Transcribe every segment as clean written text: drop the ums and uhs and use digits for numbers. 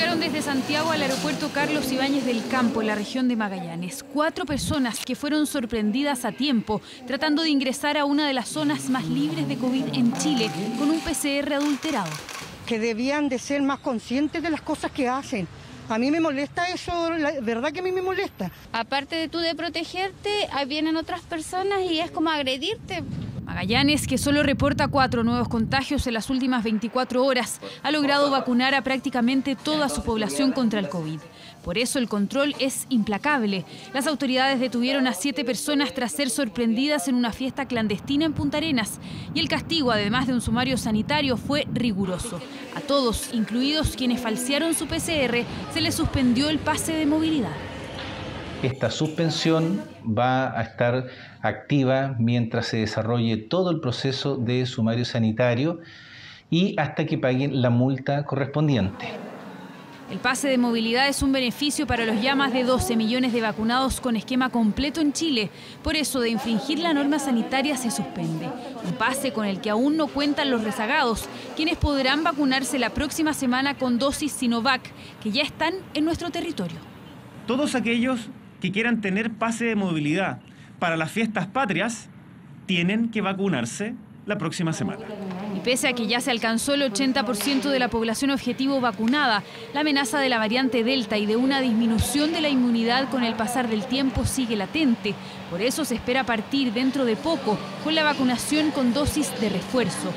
Llegaron desde Santiago al aeropuerto Carlos Ibáñez del Campo, en la región de Magallanes. 4 personas que fueron sorprendidas a tiempo, tratando de ingresar a una de las zonas más libres de COVID en Chile, con un PCR adulterado. Que debían de ser más conscientes de las cosas que hacen. A mí me molesta eso, la verdad que a mí me molesta. Aparte de tú de protegerte, ahí vienen otras personas y es como agredirte. Magallanes, que solo reporta 4 nuevos contagios en las últimas 24 horas, ha logrado vacunar a prácticamente toda su población contra el COVID. Por eso el control es implacable. Las autoridades detuvieron a 7 personas tras ser sorprendidas en una fiesta clandestina en Punta Arenas. Y el castigo, además de un sumario sanitario, fue riguroso. A todos, incluidos quienes falsearon su PCR, se les suspendió el pase de movilidad. Esta suspensión va a estar activa mientras se desarrolle todo el proceso de sumario sanitario y hasta que paguen la multa correspondiente. El pase de movilidad es un beneficio para los ya más de 12 millones de vacunados con esquema completo en Chile. Por eso, de infringir la norma sanitaria se suspende. Un pase con el que aún no cuentan los rezagados, quienes podrán vacunarse la próxima semana con dosis Sinovac, que ya están en nuestro territorio. Todos aquellos que quieran tener pase de movilidad para las fiestas patrias tienen que vacunarse la próxima semana. Y pese a que ya se alcanzó el 80% de la población objetivo vacunada, la amenaza de la variante Delta y de una disminución de la inmunidad con el pasar del tiempo sigue latente. Por eso se espera partir dentro de poco con la vacunación con dosis de refuerzo.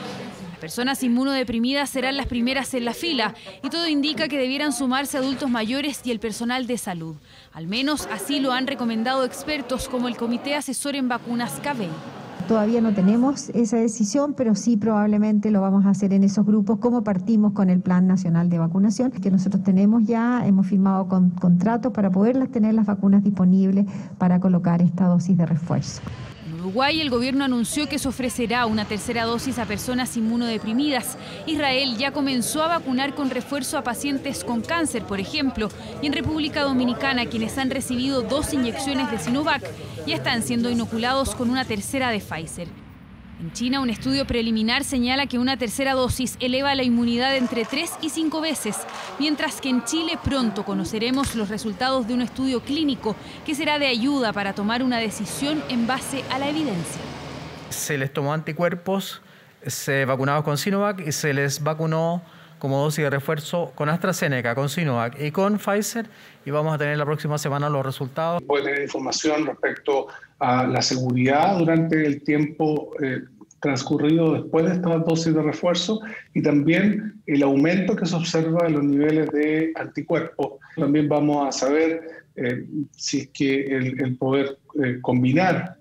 Personas inmunodeprimidas serán las primeras en la fila y todo indica que debieran sumarse adultos mayores y el personal de salud. Al menos así lo han recomendado expertos como el Comité Asesor en Vacunas CABEI. Todavía no tenemos esa decisión, pero sí probablemente lo vamos a hacer en esos grupos, como partimos con el Plan Nacional de Vacunación, que nosotros tenemos ya, hemos firmado contratos para poderlas tener las vacunas disponibles para colocar esta dosis de refuerzo. En Uruguay, el gobierno anunció que se ofrecerá una tercera dosis a personas inmunodeprimidas. Israel ya comenzó a vacunar con refuerzo a pacientes con cáncer, por ejemplo, y en República Dominicana, quienes han recibido 2 inyecciones de Sinovac ya están siendo inoculados con una tercera de Pfizer. En China, un estudio preliminar señala que una tercera dosis eleva la inmunidad entre 3 y 5 veces, mientras que en Chile pronto conoceremos los resultados de un estudio clínico que será de ayuda para tomar una decisión en base a la evidencia. Se les tomó anticuerpos vacunados con Sinovac y se les vacunó como dosis de refuerzo con AstraZeneca, con Sinovac y con Pfizer, y vamos a tener la próxima semana los resultados. Puede tener información respecto a la seguridad durante el tiempo transcurrido después de esta dosis de refuerzo y también el aumento que se observa en los niveles de anticuerpos. También vamos a saber si es que el poder combinar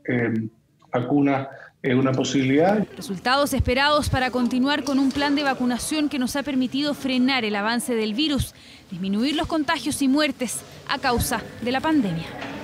vacunas es una posibilidad. Resultados esperados para continuar con un plan de vacunación que nos ha permitido frenar el avance del virus, disminuir los contagios y muertes a causa de la pandemia.